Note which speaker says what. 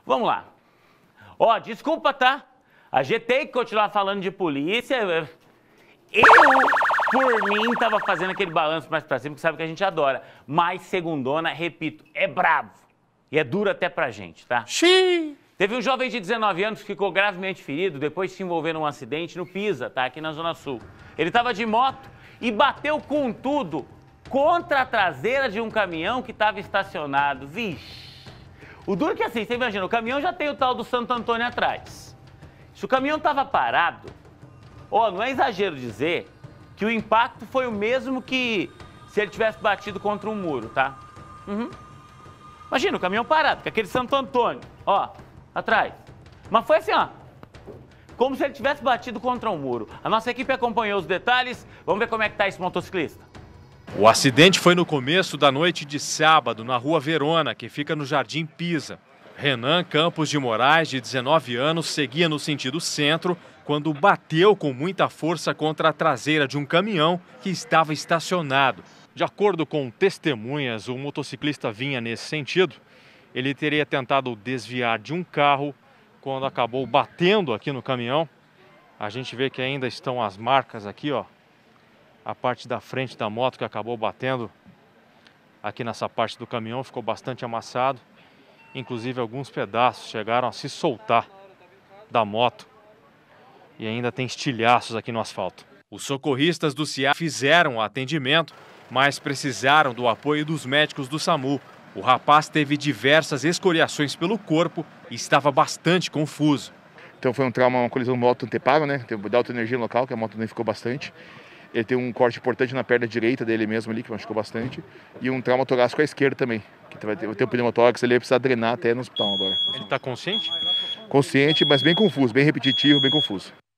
Speaker 1: Vamos lá. Ó, desculpa, tá? A gente tem que continuar falando de polícia. Eu, por mim, tava fazendo aquele balanço mais pra cima, que sabe que a gente adora. Mas segundona, repito, é bravo. E é duro até pra gente, tá?
Speaker 2: Xiii.
Speaker 1: Teve um jovem de 19 anos que ficou gravemente ferido depois de se envolver num acidente no Pisa, tá? Aqui na Zona Sul. Ele tava de moto e bateu com tudo contra a traseira de um caminhão que estava estacionado. Vixe! O duro que assim, você imagina, o caminhão já tem o tal do Santo Antônio atrás. Se o caminhão estava parado, ó, não é exagero dizer que o impacto foi o mesmo que se ele tivesse batido contra um muro, tá? Imagina, o caminhão parado, com aquele Santo Antônio, ó, atrás. Mas foi assim, ó, como se ele tivesse batido contra um muro. A nossa equipe acompanhou os detalhes, vamos ver como é que tá esse motociclista.
Speaker 3: O acidente foi no começo da noite de sábado, na Rua Verona, que fica no Jardim Pisa. Renan Campos de Moraes, de 19 anos, seguia no sentido centro quando bateu com muita força contra a traseira de um caminhão que estava estacionado. De acordo com testemunhas, o motociclista vinha nesse sentido. Ele teria tentado desviar de um carro quando acabou batendo aqui no caminhão. A gente vê que ainda estão as marcas aqui, ó. A parte da frente da moto que acabou batendo aqui nessa parte do caminhão ficou bastante amassado. Inclusive alguns pedaços chegaram a se soltar da moto e ainda tem estilhaços aqui no asfalto. Os socorristas do CIAP fizeram o atendimento, mas precisaram do apoio dos médicos do SAMU. O rapaz teve diversas escoriações pelo corpo e estava bastante confuso.
Speaker 2: Então foi um trauma, uma colisão moto anteparo, né? Teve alta energia no local, que a moto danificou bastante. Ele tem um corte importante na perna direita dele mesmo ali, que machucou bastante. E um trauma torácico à esquerda também, que vai ter o pneumotórax, ele vai precisar drenar até no hospital agora.
Speaker 3: Ele está consciente?
Speaker 2: Consciente, mas bem confuso, bem repetitivo, bem confuso.